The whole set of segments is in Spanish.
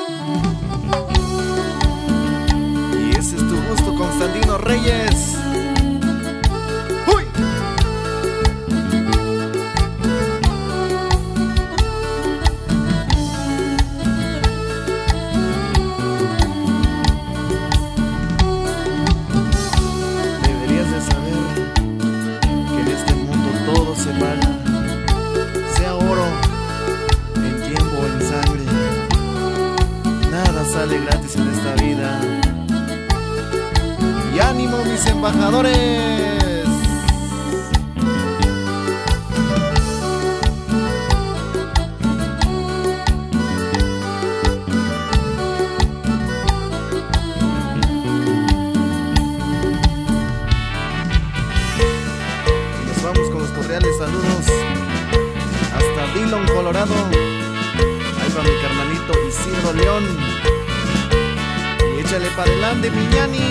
Y ese es tu gusto, Constantino Reyes. ¡Uy! Deberías de saber que en este mundo todo se paga, sea oro, en tiempo o en sangre. Nada sale gratis en esta vida. Y ánimo, mis embajadores. Y nos vamos con los cordiales saludos hasta Dillon, Colorado. Ahí va mi carnalito Isidro León. Y échale pa' adelante, Miñani.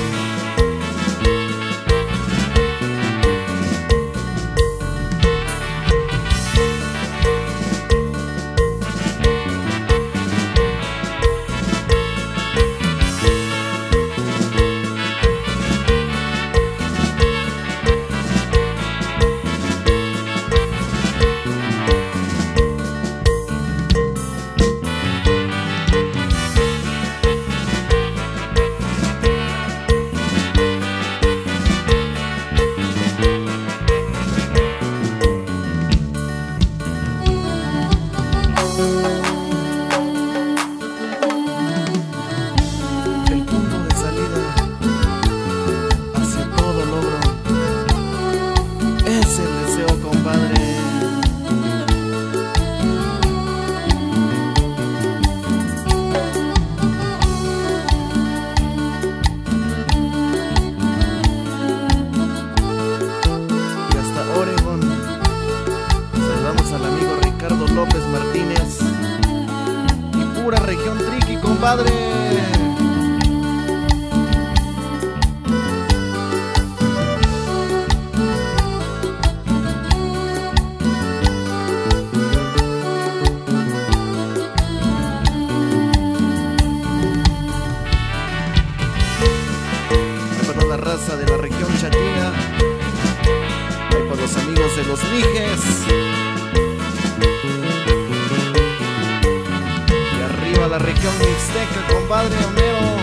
López Martínez y pura región Triqui, compadre. Ahí para la raza de la región Chatina, ahí para los amigos de los Mijes. La región mixteca, compadre Homero.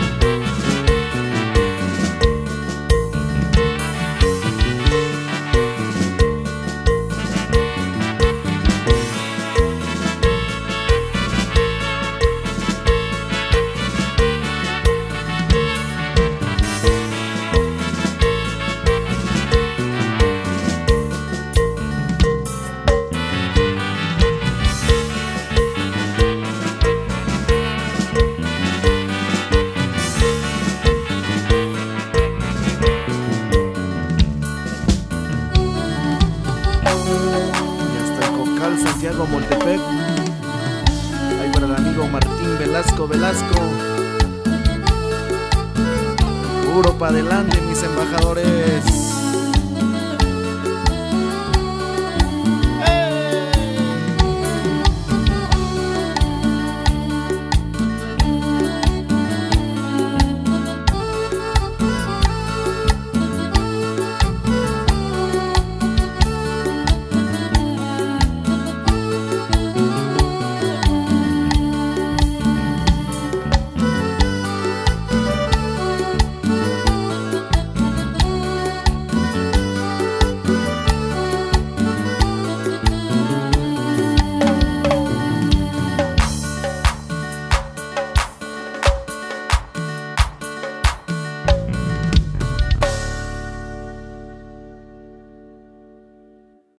Santiago Moltepec, ahí para el amigo Martín Velasco. Puro pa' adelante, mis embajadores.